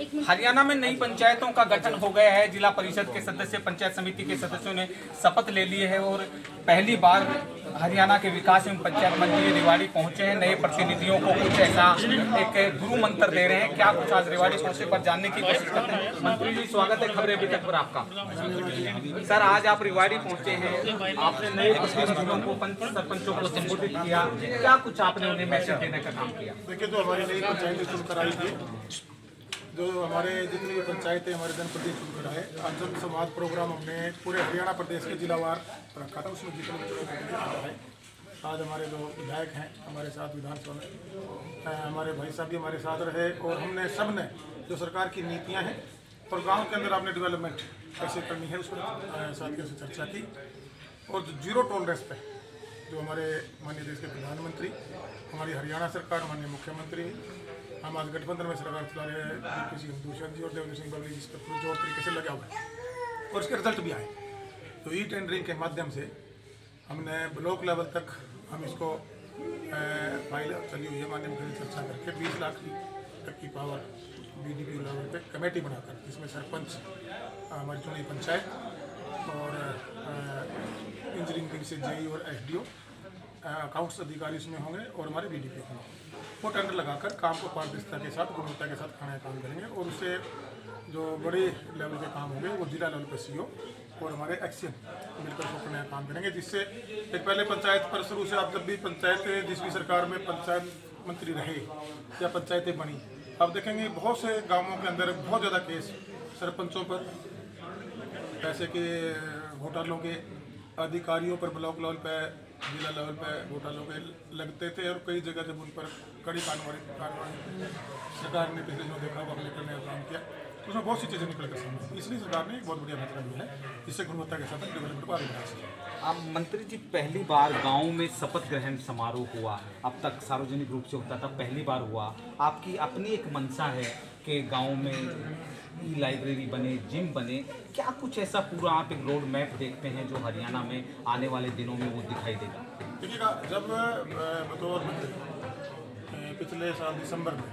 हरियाणा में नई पंचायतों का गठन हो गया है। जिला परिषद के सदस्य, पंचायत समिति के सदस्यों ने शपथ ले ली है और पहली बार हरियाणा के विकास एवं पंचायत मंत्री रेवाड़ी पहुंचे हैं। नए प्रतिनिधियों को कुछ ऐसा एक गुरु मंत्र दे रहे हैं। क्या कुछ आज रेवाड़ी पहुंचे पर जानने की कोशिश करते हैं। मंत्री जी, स्वागत है खबरें अभी तक पर आपका। सर, आज आप रेवाड़ी पहुंचे हैं, आपने नए प्रतिनिधियों को, पंच सरपंचों को संबोधित किया, क्या कुछ आपने उन्हें मैसेज देने का काम किया? देखिए, जो हमारी नई पंचायतें शुरू कराई थी, जो हमारे जितनी भी पंचायतें हमारे जनप्रदेश शुरू कराए, आज जन संवाद प्रोग्राम हमने पूरे हरियाणा प्रदेश के जिलावार रखा था। उसमें जितने भी है, आज हमारे जो विधायक हैं हमारे साथ विधानसभा में, हमारे भाई साहब भी हमारे साथ रहे और हमने सब ने जो सरकार की नीतियाँ हैं और गाँव के अंदर आपने डेवलपमेंट कैसे करनी है उस पर साथियों से चर्चा की। और जो जीरो टॉलरेंस पे जो हमारे माननीय देश के प्रधानमंत्री, हमारी हरियाणा सरकार, माननीय मुख्यमंत्री, हम आज गठबंधन में सरकार चला रहे हैं, किसी दूषण जी और देवेंद्र सिंह बबली जिस पर जोर तरीके से लगा हुआ है और इसके रिजल्ट भी आए। तो ई टेंडरिंग के माध्यम से हमने ब्लॉक लेवल तक हम इसको फाइल चली हुई है, माननीय मुख्यमंत्री चर्चा करके 20 लाख तक की पावर BDP लेवल पे कमेटी बनाकर, जिसमें सरपंच, हमारी चुनी पंचायत और इंजीनियरिंग से JE और SDO, अकाउंट्स अधिकारी इसमें होंगे और हमारे BDP होंगे। वो टेंडर लगाकर काम को पारदर्शिता के साथ, गुणवत्ता के साथ खाना काम करेंगे और उससे जो बड़े लेवल के काम होंगे वो जिला लेवल पर CO और हमारे एक्शन मिलकर करने का काम करेंगे। जिससे एक पहले पंचायत पर शुरू से आप जब भी पंचायतें, जिस भी सरकार में पंचायत मंत्री रहे या पंचायतें बनी, आप देखेंगे बहुत से गाँवों के अंदर बहुत ज़्यादा केस सरपंचों पर, पैसे के घोटालों के, अधिकारियों पर ब्लॉक लेवल पर, जिला लेवल पर घोटालों के लगते थे और कई जगह जब उन पर कड़ी कार्रवाई सरकार ने पिछले जो देखा वो अगले करने का काम किया, उसमें बहुत सी चीज़ें निकल कर सामने। इसलिए सरकार ने एक बहुत बढ़िया फैसला लिया है, जिससे गुणवत्ता के साथ डेवलपमेंट को आगे बढ़ा सके। अब मंत्री जी, पहली बार गांव में शपथ ग्रहण समारोह हुआ, अब तक सार्वजनिक रूप से होता था, पहली बार हुआ। आपकी अपनी एक मंशा है कि गांव में लाइब्रेरी बने, जिम बने, क्या कुछ ऐसा पूरा आप एक रोड मैप देखते हैं जो हरियाणा में आने वाले दिनों में वो दिखाई देगा? देखिएगा, जब बतौर मंत्री पिछले साल दिसंबर में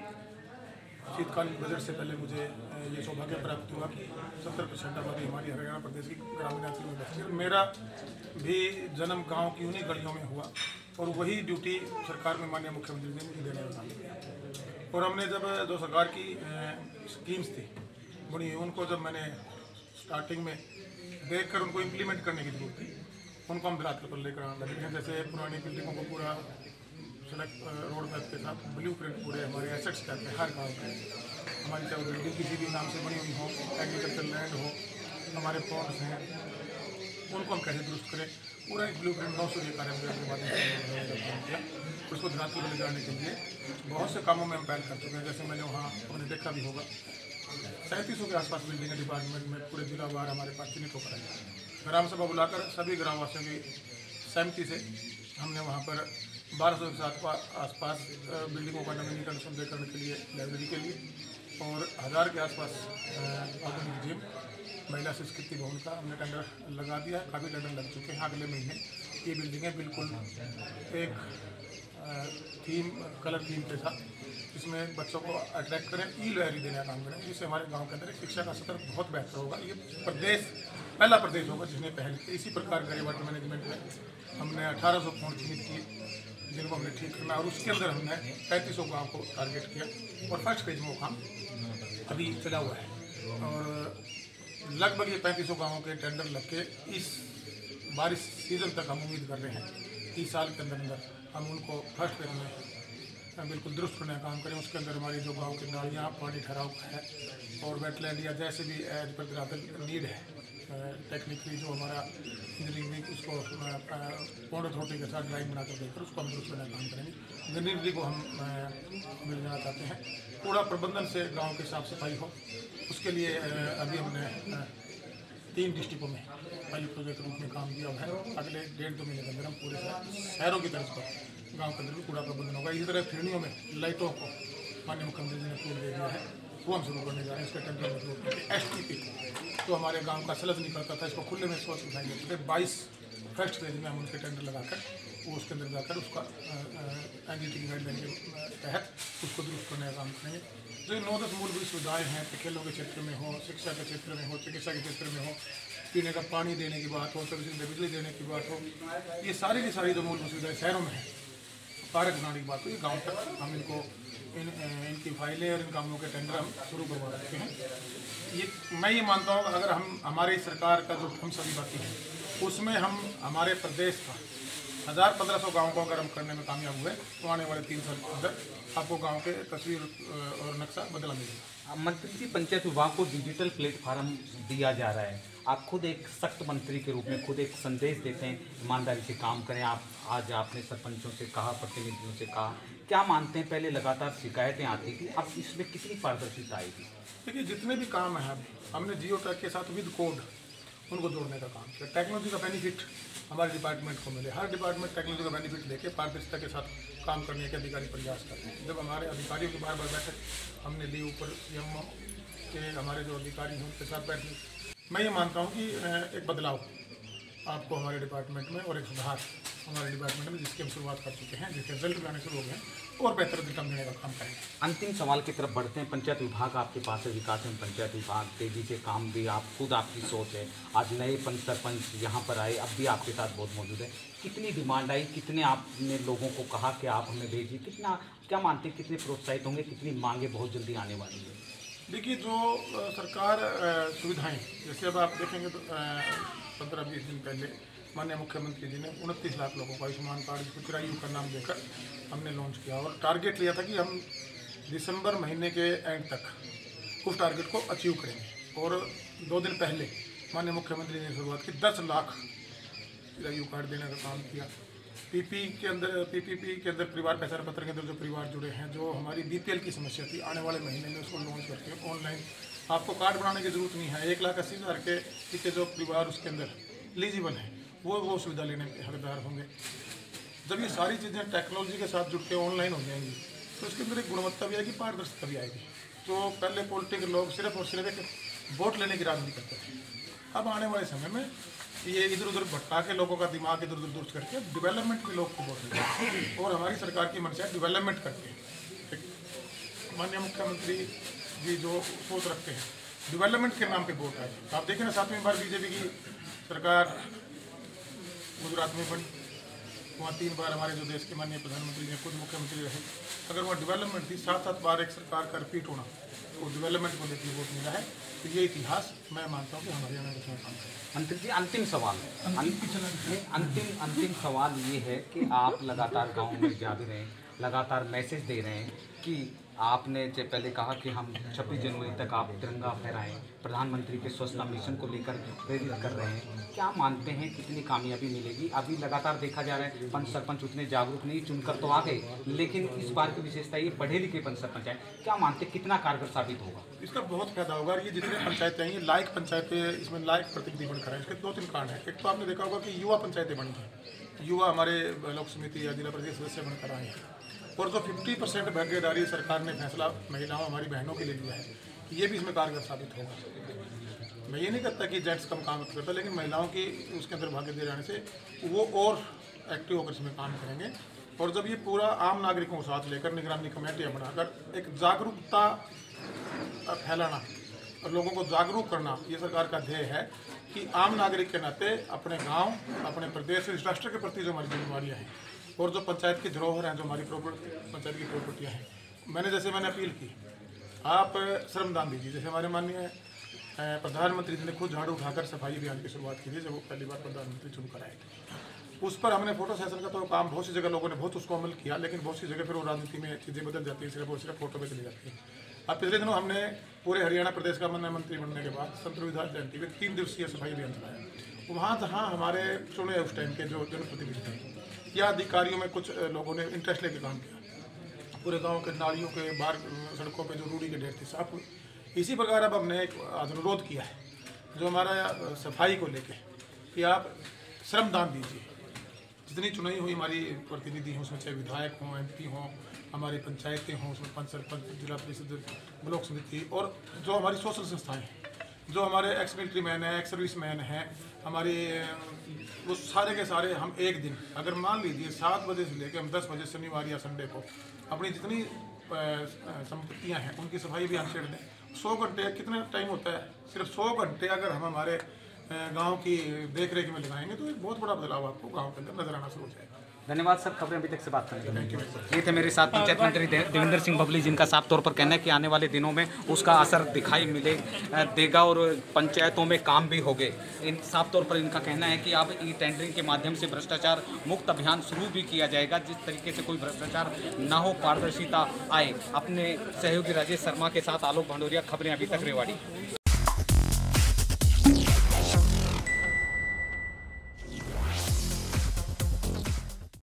शीतकालीन बजट से पहले मुझे ये सौभाग्य प्राप्त हुआ कि 70% आबादी हमारी हरियाणा प्रदेश की ग्रामीण अंचल में बसती है। मेरा भी जन्म गांव की उन्हीं गलियों में हुआ और वही ड्यूटी सरकार में माननीय मुख्यमंत्री ने मुझे देने का काम। और हमने जब जो सरकार की स्कीम्स थी बड़ी, उनको जब मैंने स्टार्टिंग में देखकर उनको इम्प्लीमेंट करने की जरूरत थी, उनको हम धरातल पर लेकर आने लगे हैं। जैसे पुरानी बिल्डिंगों को पूरा सड़क रोड मैप के साथ ब्लू प्रिंट पूरे हमारे एसेट्स कहते हैं हर गाँव में, हमारी चाहे बिल्डिंग किसी भी नाम से बनी हुई हो, एग्रीकल्चर लैंड हो, हमारे पॉन्ड्स हैं, उनको हम कैसे दुरुस्त करें, पूरा एक ब्लू प्रिंट 9 सूर्य कार्य के माध्यम से काम किया। उसको धरातल पर ले जाने के लिए बहुत से कामों में हम पहल कर चुके हैं। जैसे मैंने वहाँ अपने देखा भी होगा, 3700 के आसपास बिल्डिंग डिपार्टमेंट में पूरे जिलावार हमारे पास चिन्हित होकर आई। ग्राम सभा बुलाकर सभी ग्रामवासियों की सहमति से हमने वहाँ पर 1200 के आसपास बिल्डिंगों का नवीनीकरण सुंदरीकरण के लिए, लाइब्रेरी के लिए, और 1000 के आसपास आधुनिक जिम, महिला संस्कृति भवन का हमने टेंडर लगा दिया। काफ़ी टेंडर लग चुके हैं। अगले महीने ये बिल्डिंगें बिल्कुल एक थीम, कलर थीम के साथ, इसमें बच्चों को अट्रैक्ट करें, ई-लाइब्रेरी देने का काम करें, जिससे हमारे गांव के अंदर शिक्षा का स्तर बहुत बेहतर होगा। ये प्रदेश पहला प्रदेश होगा जिसने पहल की। इसी प्रकार गरीब वाटर मैनेजमेंट में हमने 1800 पॉइंट चिन्हित किए जिनको हमने ठीक करना, और उसके अंदर हमने 3500 गाँव को टारगेट किया और फर्स्ट फेज में वो काम अभी चला हुआ है। और लगभग ये 3500 गाँवों के टेंडर लग के इस बारिश सीजन तक हम उम्मीद कर रहे हैं कि साल के अंदर हम उनको फर्स्ट फेज में बिल्कुल दुरुस्त करने का काम करें। उसके अंदर हमारी जो गांव की नालियाँ, पानी ठहराव है और वेटलैंड या जैसे भी एज पर धरातल नीड है, टेक्निकली जो हमारा इंजीनियरिंग उसको पौंड अथॉरिटी के साथ ड्राइंग बनाकर देकर उसको हम दुरुस्त करने का काम करेंगे। ग्रीनरी को हम मिल जाना चाहते हैं। कूड़ा प्रबंधन से गाँव की साफ सफाई हो, उसके लिए अभी हमने 3 डिस्ट्रिक्टों में पायलट प्रोजेक्ट रूप में काम किया हुआ है। अगले 1.5-2 महीने के अंदर हम पूरे शहरों की तरफ पर गांव के अंदर भी कूड़ा प्रबंधन होगा। इसी तरह फिरनियों में लाइटों को माननीय मुख्यमंत्री जी ने अप्रूव दे दिया है, वो हम शुरू करने जा रहे हैं। इसका टेंडर मतलब STP तो हमारे गांव का सलग निकलता था, इसको खुले में स्वच्छ दिखाई देते थे। 22 फर्स्ट फेज में हम उनके टेंडर लगाकर वो उसके अंदर जाकर उसका एनजीटी की गाइडलाइन के तहत उसको दुरुस्त करने का काम करेंगे। जो ये 9-10 मूलभूत सुविधाएँ हैं, खेलों के क्षेत्र में हो, शिक्षा के क्षेत्र में हो, चिकित्सा के क्षेत्र में हो, पीने का पानी देने की बात हो, 24 घंटे बिजली देने की बात हो, ये सारी की सारी जो मूलभूत सुविधाएँ शहरों में है, कारक बनाने की बात हो, ये गाँव तक हम इनको इनकी फाइलें और इन कामों के टेंडर हम शुरू करवा सकते हैं। मैं ये मानता हूँ अगर हम हमारी सरकार का जो हम सभी बाकी हैं उसमें हम हमारे प्रदेश का 1000-1500 गाँव को अगर हम करने में कामयाब हुए तो आने वाले 3 साल के अंदर आपको गाँव के तस्वीर और नक्शा बदला मिलेगा। मंत्री जी, पंचायत विभाग को डिजिटल प्लेटफॉर्म दिया जा रहा है। आप खुद एक सख्त मंत्री के रूप में खुद एक संदेश देते हैं, ईमानदारी से काम करें। आप आज आपने सरपंचों से कहा, प्रतिनिधियों से कहा, क्या मानते हैं पहले लगातार शिकायतें आती थी, अब इसमें कितनी पारदर्शिता आएगी? देखिए, जितने भी काम हैं हमने जियो टैग के साथ विद कोड उनको जोड़ने का काम किया। टेक्नोलॉजी का बेनिफिट हमारे डिपार्टमेंट को मिले, हर डिपार्टमेंट टेक्नोलॉजी का बेनिफिट लेके पारदर्शिता के साथ काम करने के अधिकारी प्रयास करते हैं। जब हमारे अधिकारियों की बार बैठक हमने ली, ऊपर सीएमओ के हमारे जो अधिकारी हैं उनके साथ बैठे, मैं ये मानता हूँ कि एक बदलाव आपको हमारे डिपार्टमेंट में और एक सुधार हमारे डिपार्टमेंट में जिसकी हम शुरुआत कर चुके हैं, जिसके रिजल्ट भी आने शुरू हो गए हैं और बेहतर रिटर्न देने का काम करेंगे। अंतिम सवाल की तरफ बढ़ते हैं। पंचायत विभाग आपके पास है, विकास एवं पंचायत विभाग, तेजी से काम भी आप खुद, आपकी सोच है। आज नए पंच सरपंच यहाँ पर आए, अब भी आपके साथ बहुत मौजूद है। कितनी डिमांड आई, कितने आपने लोगों को कहा कि आप हमें भेजिए, कितना क्या मानते हैं, कितने प्रोत्साहित होंगे, कितनी मांगे बहुत जल्दी आने वाली है? देखिए, जो सरकार सुविधाएं, जैसे अब आप देखेंगे तो 15-20 दिन पहले माननीय मुख्यमंत्री जी ने 29 लाख लोगों को आयुष्मान कार्ड, जिसको चिरायु का नाम देकर हमने लॉन्च किया और टारगेट लिया था कि हम दिसंबर महीने के एंड तक उस टारगेट को अचीव करेंगे। और 2 दिन पहले माननीय मुख्यमंत्री ने शुरुआत की, 10 लाख चिरायु कार्ड देने का काम किया। पीपीपी के अंदर परिवार पहचान पत्र के अंदर जो परिवार जुड़े हैं, जो हमारी बीपीएल की समस्या थी, आने वाले महीने में उसको लॉन्च करके ऑनलाइन आपको कार्ड बनाने की जरूरत नहीं है। 1,80,000 के जो परिवार उसके अंदर एलिजिबल हैं वो सुविधा लेने के हकदार होंगे। जब ये सारी चीज़ें टेक्नोलॉजी के साथ जुड़ के ऑनलाइन हो जाएंगी तो इसके अंदर एक गुणवत्ता भी आएगी, पारदर्शिता भी आएगी। तो पहले पॉलिटिकल लोग सिर्फ और सिर्फ एक वोट लेने की राजनीति करते थे, अब आने वाले समय में ये इधर उधर भटका के लोगों का दिमाग इधर उधर दुरुस्त करके डेवलपमेंट के लोग को वोट देते और हमारी सरकार की मंशा डेवलपमेंट करके। माननीय मुख्यमंत्री जी जो सोच रखते हैं डेवलपमेंट के नाम पे वोट आए। आप देखें ना, 7वीं बार बीजेपी की सरकार गुजरात में बनी, वहाँ 3 बार हमारे जो देश के माननीय प्रधानमंत्री जी खुद मुख्यमंत्री रहे। अगर वहाँ डेवलपमेंट थी, 7-7 बार एक सरकार का रिपीट होना, तो डेवलपमेंट को लेकर वोट मिला है। तो ये इतिहास मैं मानता हूँ कि हमारे यहाँ इसमें काम करें। मंत्री जी, अंतिम सवाल अंतिम सवाल ये है कि आप लगातार गाँव में जा भी रहे हैं, लगातार मैसेज दे रहे हैं कि आपने जो पहले कहा कि हम 26 जनवरी तक आप तिरंगा फहराएं, प्रधानमंत्री के स्वच्छता मिशन को लेकर प्रेरित कर रहे हैं। क्या मानते हैं कितनी कामयाबी मिलेगी? अभी लगातार देखा जा रहा है पंच सरपंच उतने जागरूक नहीं, चुनकर तो आ गए, लेकिन इस बार की विशेषता ये पढ़े लिखे पंच सरपंच हैं। क्या मानते हैं कितना कारगर साबित होगा? इसका बहुत फायदा होगा। ये जितने पंचायतें हैं, ये लायक पंचायतें, इसमें लायक प्रतिनिधि बनकर हैं। इसके 2-3 कारण हैं। एक तो आपने देखा होगा कि युवा पंचायतें बनी हैं, युवा हमारे ब्लॉक समिति या जिला परिषद सदस्य बनकर आए हैं। और जो 50% भागीदारी सरकार ने फैसला महिलाओं, हमारी बहनों के लिए लिया है, ये भी इसमें कारगर साबित होगा। मैं ये नहीं कहता कि जेंट्स कम काम करता, लेकिन महिलाओं की उसके अंदर भागीदारी आने से वो और एक्टिव होकर इसमें काम करेंगे। और जब ये पूरा आम नागरिकों को साथ लेकर निगरानी कमेटियाँ बनाकर एक जागरूकता फैलाना और लोगों को जागरूक करना, ये सरकार का ध्येय है कि आम नागरिक के नाते अपने गाँव, अपने प्रदेश, इस राष्ट्र के प्रति जो हमारी जिम्मेवारियाँ हैं और जो पंचायत की धरोहर हैं, जो हमारी पंचायत की प्रॉपर्टियाँ हैं, मैंने अपील की, आप श्रमदान दीजिए। जैसे हमारे माननीय प्रधानमंत्री जी ने खुद झाड़ू उठाकर सफाई अभियान की शुरुआत की थी जब वो पहली बार प्रधानमंत्री चुनकर आए। उस पर हमने फोटो सेशन का तो काम बहुत सी जगह लोगों ने बहुत उसको अमल किया, लेकिन बहुत सी जगह फिर वो राजनीति में चीज़ें बदल जाती हैं, सिर्फ और सिर्फ फोटो में चली जाती हैं। अब पिछले दिनों हमने पूरे हरियाणा प्रदेश का माननीय मंत्री बनने के बाद संत रविदास जयंती में 3 दिवसीय सफाई अभियान चलाया। वहाँ जहाँ हमारे चुने उस टाइम के जो जनप्रतिनिधि थे या अधिकारियों में कुछ लोगों ने इंटरेस्ट लेके काम किया, पूरे गांव के नालियों के बाहर सड़कों पे जो रूढ़ी के ढेर थे साफ हुए। इसी प्रकार अब हमने एक अनुरोध किया है जो हमारा सफाई को लेके कि आप श्रमदान दीजिए। जितनी चुनाई हुई हमारी प्रतिनिधि हों, उसमें चाहे विधायक हों, MP हों, हमारी पंचायतें हों, उसमें पंच सरपंच, जिला परिषद, ब्लॉक समिति और जो हमारी सोशल संस्थाएँ हैं, जो हमारे एक्स मिलिट्री मैन है, एक्स सर्विस मैन हैं, हमारे वो सारे के सारे हम एक दिन अगर मान लीजिए 7 बजे से लेकर हम 10 बजे शनिवार या संडे को अपनी जितनी संपत्तियां हैं उनकी सफाई अभियान छेड़ दें। 100 घंटे कितना टाइम होता है, सिर्फ 100 घंटे अगर हम हमारे गांव की देख रेख में लगाएंगे तो एक बहुत बड़ा बदलाव आपको गांव के अंदर नजर आना शुरू हो जाएगा। धन्यवाद सर, खबरें अभी तक से बात करेंगे। Thank you. ये थे मेरे साथ पंचायत मंत्री देवेंद्र सिंह बबली, जिनका साफ तौर पर कहना है कि आने वाले दिनों में उसका असर दिखाई देगा और पंचायतों में काम भी होंगे। इन साफ तौर पर इनका कहना है कि अब ई टेंडरिंग के माध्यम से भ्रष्टाचार मुक्त अभियान शुरू भी किया जाएगा, जिस तरीके से कोई भ्रष्टाचार ना हो, पारदर्शिता आए। अपने सहयोगी राजेश शर्मा के साथ आलोक भंडोरिया, खबरें अभी तक रेवाड़ी।